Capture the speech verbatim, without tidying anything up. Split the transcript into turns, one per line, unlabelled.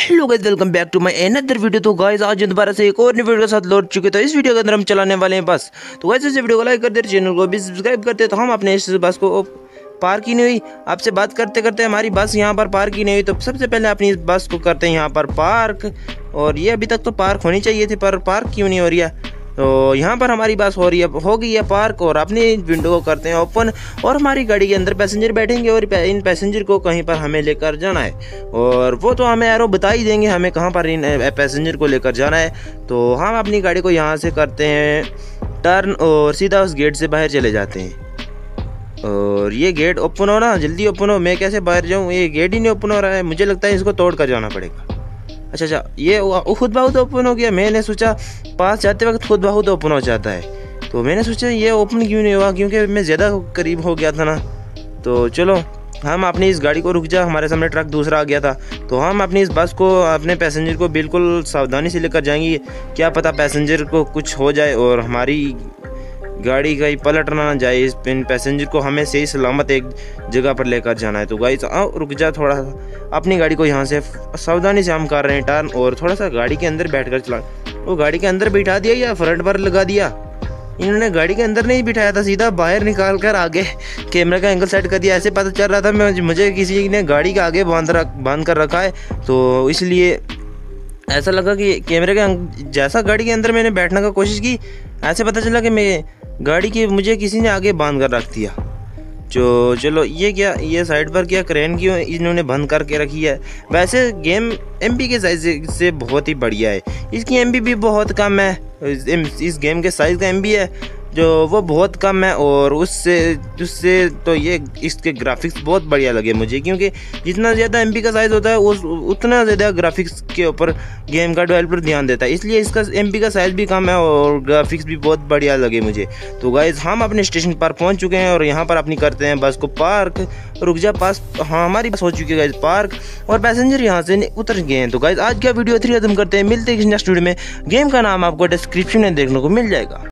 Hello guys, welcome back to my another video. तो guys आज दोबारा से एक और नई वीडियो के साथ लौट चुके। तो इस वीडियो के अंदर हम चलाने वाले हैं बस। तो गाइस इस वीडियो को लाइक कर दे, चैनल को भी सब्सक्राइब करते। तो हम अपने इस बस को पार्क ही नहीं हुई, आपसे बात करते करते हमारी बस यहाँ पर पार्क ही नहीं हुई। तो सबसे पहले अपनी इस बस को करते हैं यहाँ पर पार्क। और ये अभी तक तो पार्क होनी चाहिए थी, पर पार्क क्यों नहीं हो रही है। तो यहाँ पर हमारी बस हो रही है हो गई है पार्क। और अपनी विंडो को करते हैं ओपन और हमारी गाड़ी के अंदर पैसेंजर बैठेंगे और इन पैसेंजर को कहीं पर हमें लेकर जाना है। और वो तो हमें एरो बता ही देंगे हमें कहाँ पर इन पैसेंजर को लेकर जाना है। तो हम अपनी गाड़ी को यहाँ से करते हैं टर्न और सीधा उस गेट से बाहर चले जाते हैं। और ये गेट ओपन हो ना, जल्दी ओपन हो। मैं कैसे बाहर जाऊँ, ये गेट ही नहीं ओपन हो रहा है। मुझे लगता है इसको तोड़ कर जाना पड़ेगा। अच्छा अच्छा, ये खुद बहुत ओपन हो गया। मैंने सोचा पास जाते वक्त खुद बहुत ओपन हो जाता है, तो मैंने सोचा ये ओपन क्यों नहीं हुआ, क्योंकि मैं ज़्यादा करीब हो गया था ना। तो चलो हम अपनी इस गाड़ी को रुक जा, हमारे सामने ट्रक दूसरा आ गया था। तो हम अपनी इस बस को अपने पैसेंजर को बिल्कुल सावधानी से लेकर जाएंगे। क्या पता पैसेंजर को कुछ हो जाए और हमारी गाड़ी कहीं पलट ना जाए। इस इन पैसेंजर को हमें सही सलामत एक जगह पर लेकर जाना है। तो गाइस आओ रुक जा थोड़ा सा। अपनी गाड़ी को यहाँ से सावधानी से हम कर रहे हैं टर्न और थोड़ा सा गाड़ी के अंदर बैठकर चला। वो गाड़ी के अंदर बिठा दिया या फ्रंट पर लगा दिया। इन्होंने गाड़ी के अंदर नहीं बिठाया था, सीधा बाहर निकाल कर आगे कैमरा का एंगल सेट कर दिया। ऐसे पता चल रहा था मैं मुझे किसी ने गाड़ी के आगे बांध रख बांध कर रखा है। तो इसलिए ऐसा लगा कि कैमरे के जैसा गाड़ी के अंदर मैंने बैठने का कोशिश की, ऐसे पता चला कि मैं गाड़ी की मुझे किसी ने आगे बांध कर रख दिया। जो चलो ये क्या, ये साइड पर क्या क्रेन क्यों इन्होंने बंद करके रखी है। वैसे गेम एमबी के साइज से बहुत ही बढ़िया है। इसकी एमबी भी बहुत कम है। इस गेम के साइज़ का एमबी है जो वो बहुत कम है। और उससे उससे तो ये इसके ग्राफिक्स बहुत बढ़िया लगे मुझे, क्योंकि जितना ज़्यादा एमबी का साइज़ होता है उस उतना ज़्यादा ग्राफिक्स के ऊपर गेम का डेवलपर ध्यान देता है। इसलिए इसका एमबी का साइज़ भी कम है और ग्राफिक्स भी बहुत बढ़िया लगे मुझे। तो गाइज हम अपने स्टेशन पर पहुंच चुके हैं और यहाँ पर अपनी करते हैं बस को पार्क। रुक जा पास, हाँ हमारी बस हो चुकी है गाइज पार्क और पैसेंजर यहाँ से उतर गए हैं। तो गाइज आज का वीडियो थ्री खत्म करते हैं। मिलते हैं नेक्स्ट वीडियो में। गेम का नाम आपको डिस्क्रिप्शन में देखने को मिल जाएगा।